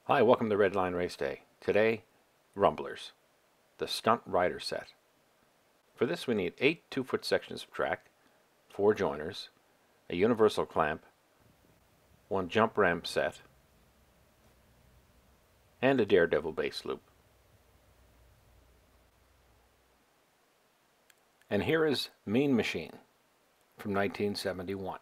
Hi, welcome to Red Line Race Day. Today, Rumblers, the Stunt Rider set. For this we need 8 2-foot sections of track, 4 joiners, a universal clamp, 1 jump ramp set, and a Daredevil base loop. And here is Mean Machine from 1971.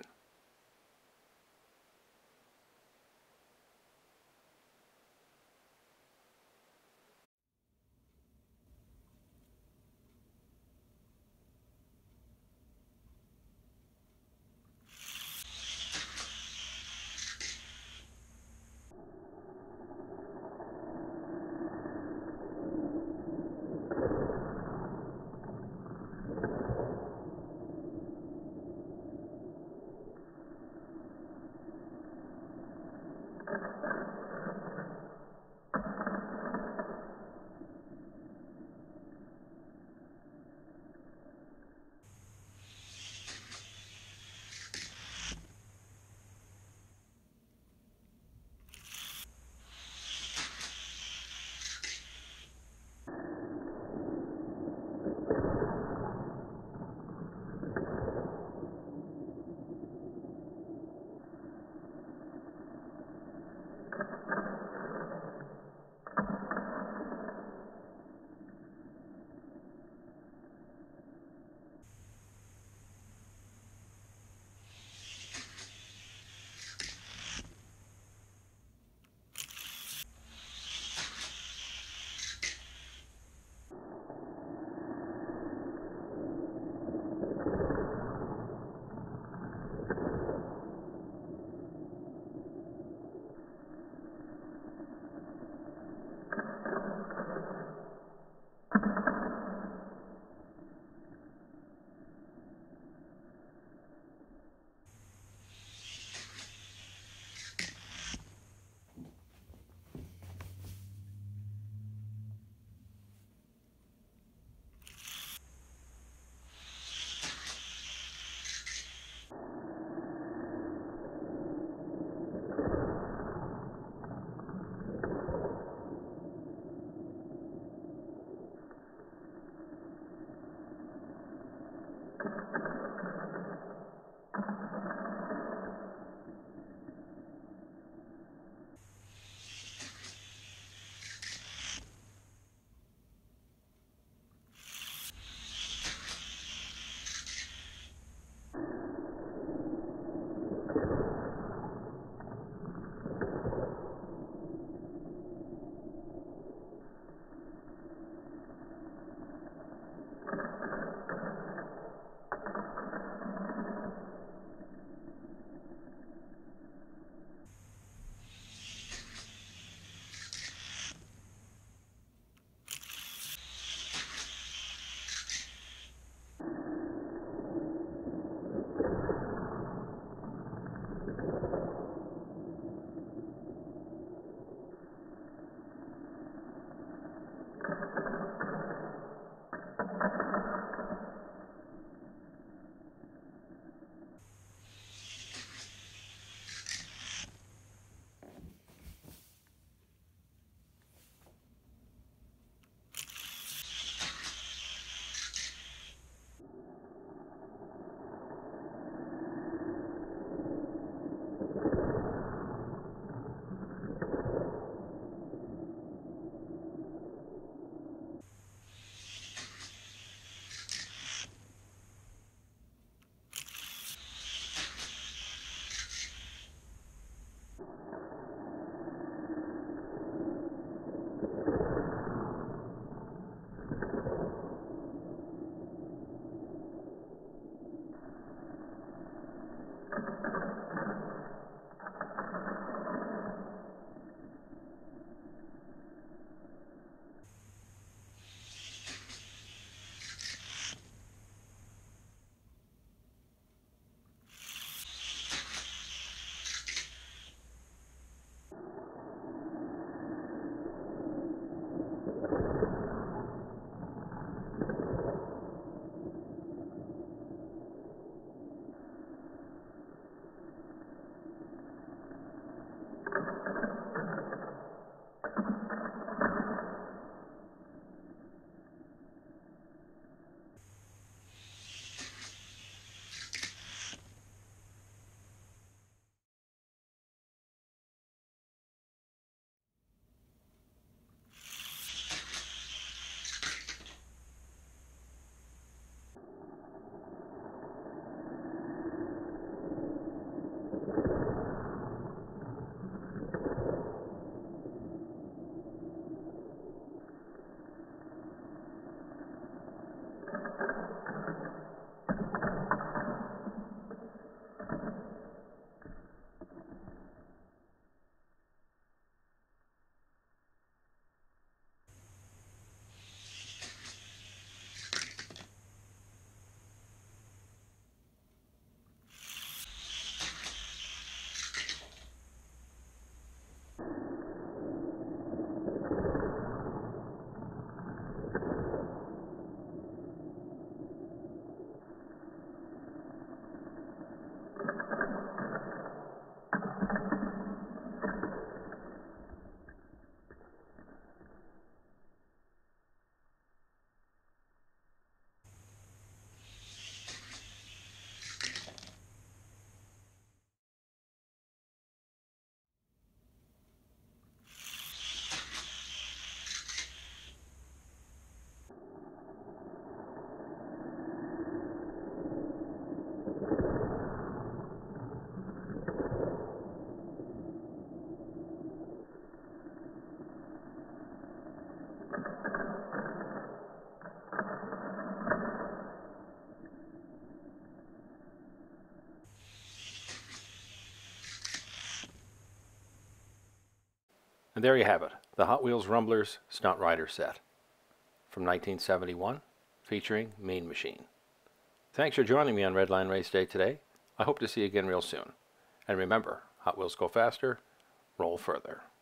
And there you have it, the Hot Wheels Rumblers Stunt Rider set from 1971, featuring Mean Machine. Thanks for joining me on Redline Race Day today. I hope to see you again real soon. And remember, Hot Wheels go faster, roll further.